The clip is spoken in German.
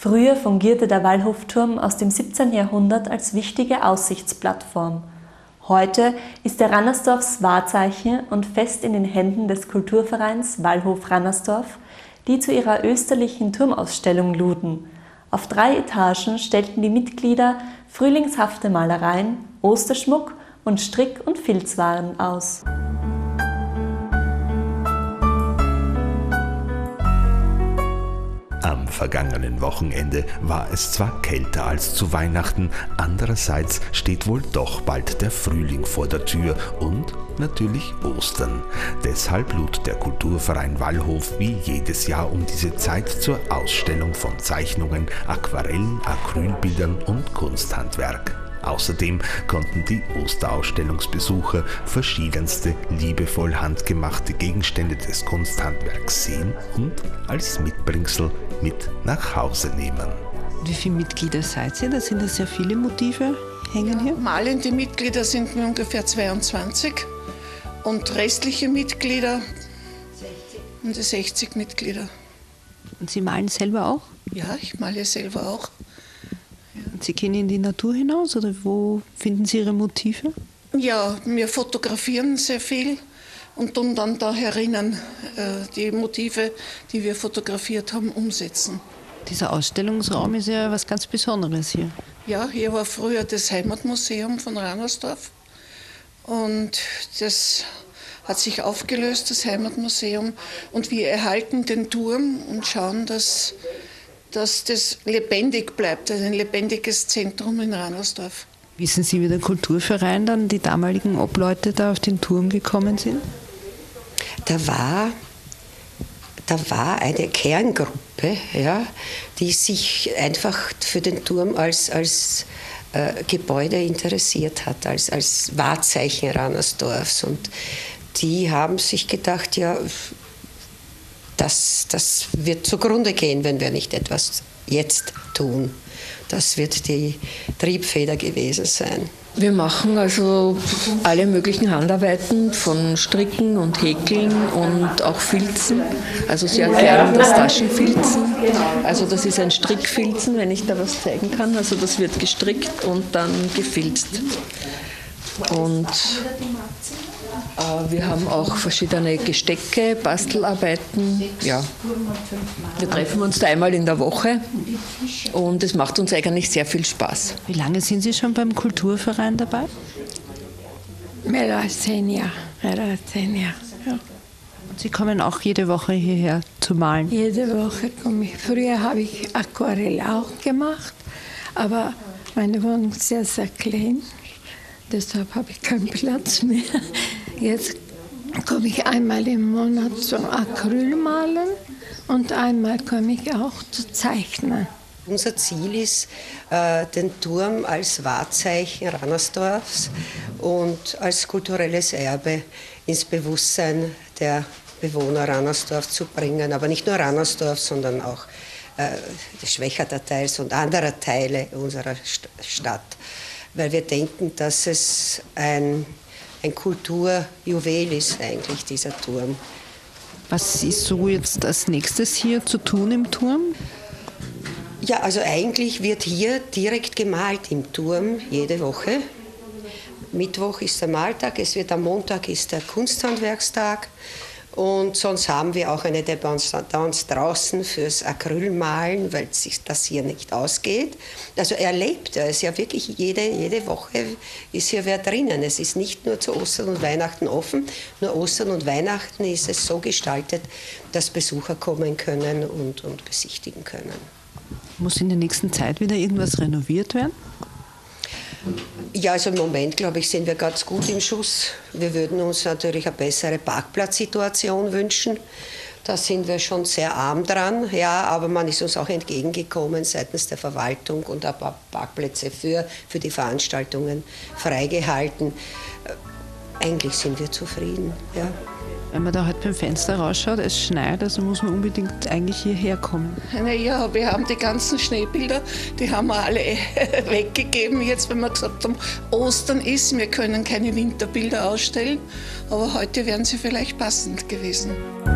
Früher fungierte der Wallhofturm aus dem 17. Jahrhundert als wichtige Aussichtsplattform. Heute ist er Rannersdorfs Wahrzeichen und fest in den Händen des Kulturvereins Wallhof Rannersdorf, die zu ihrer österlichen Turmausstellung luden. Auf 3 Etagen stellten die Mitglieder frühlingshafte Malereien, Osterschmuck und Strick- und Filzwaren aus. Am vergangenen Wochenende war es zwar kälter als zu Weihnachten, andererseits steht wohl doch bald der Frühling vor der Tür und natürlich Ostern. Deshalb lud der Kulturverein Wallhof wie jedes Jahr um diese Zeit zur Ausstellung von Zeichnungen, Aquarellen, Acrylbildern und Kunsthandwerk. Außerdem konnten die Osterausstellungsbesucher verschiedenste liebevoll handgemachte Gegenstände des Kunsthandwerks sehen und als Mitbringsel mit nach Hause nehmen. Wie viele Mitglieder seid ihr? Da sind ja sehr viele Motive hängen hier. Malende Mitglieder sind wir ungefähr 22 und restliche Mitglieder um die 60 Mitglieder. Und Sie malen selber auch? Ja, ich male selber auch. Und Sie gehen in die Natur hinaus oder wo finden Sie Ihre Motive? Ja, wir fotografieren sehr viel und tun dann da herinnen die Motive, die wir fotografiert haben, umsetzen. Dieser Ausstellungsraum ist ja was ganz Besonderes hier. Ja, hier war früher das Heimatmuseum von Rannersdorf und das hat sich aufgelöst, das Heimatmuseum. Und wir erhalten den Turm und schauen, dass das lebendig bleibt, also ein lebendiges Zentrum in Rannersdorf. Wissen Sie, wie der Kulturverein dann, die damaligen Obleute da auf den Turm gekommen sind? Da war eine Kerngruppe, ja, die sich einfach für den Turm als Gebäude interessiert hat, als Wahrzeichen Rannersdorfs. Und die haben sich gedacht, ja, das wird zugrunde gehen, wenn wir nicht etwas jetzt tun. Das wird die Triebfeder gewesen sein. Wir machen also alle möglichen Handarbeiten von Stricken und Häkeln und auch Filzen. Also Sie erklären das Taschenfilzen. Also das ist ein Strickfilzen, wenn ich da was zeigen kann. Also das wird gestrickt und dann gefilzt. Und wir haben auch verschiedene Gestecke, Bastelarbeiten. Ja. Wir treffen uns da einmal in der Woche und es macht uns eigentlich sehr viel Spaß. Wie lange sind Sie schon beim Kulturverein dabei? Mehr als 10 Jahre. Ja. Und Sie kommen auch jede Woche hierher zu malen? Jede Woche komme ich. Früher habe ich Aquarell auch gemacht, aber meine Wohnung ist sehr, sehr klein. Deshalb habe ich keinen Platz mehr. Jetzt komme ich einmal im Monat zum Acrylmalen und einmal komme ich auch zu zeichnen. Unser Ziel ist, den Turm als Wahrzeichen Rannersdorfs und als kulturelles Erbe ins Bewusstsein der Bewohner Rannersdorf zu bringen. Aber nicht nur Rannersdorf, sondern auch des Schwechater Teils und anderer Teile unserer Stadt. Weil wir denken, dass es ein Kulturjuwel ist eigentlich, dieser Turm. Was ist so jetzt als nächstes hier zu tun im Turm? Ja, also eigentlich wird hier direkt gemalt im Turm jede Woche. Mittwoch ist der Maltag, am Montag ist der Kunsthandwerkstag. Und sonst haben wir auch eine Dependance draußen fürs Acrylmalen, weil sich das hier nicht ausgeht. Also erlebt er es ja wirklich, jede Woche ist hier wer drinnen. Es ist nicht nur zu Ostern und Weihnachten offen, nur Ostern und Weihnachten ist es so gestaltet, dass Besucher kommen können und besichtigen können. Muss in der nächsten Zeit wieder irgendwas renoviert werden? Ja, also im Moment, glaube ich, sind wir ganz gut im Schuss. Wir würden uns natürlich eine bessere Parkplatzsituation wünschen. Da sind wir schon sehr arm dran, ja, aber man ist uns auch entgegengekommen seitens der Verwaltung und ein paar Parkplätze für die Veranstaltungen freigehalten. Eigentlich sind wir zufrieden, ja. Wenn man da halt beim Fenster rausschaut, es schneit, also muss man unbedingt eigentlich hierher kommen. Naja, wir haben die ganzen Schneebilder, die haben wir alle weggegeben, jetzt, wenn wir gesagt haben, Ostern ist, wir können keine Winterbilder ausstellen, aber heute wären sie vielleicht passend gewesen.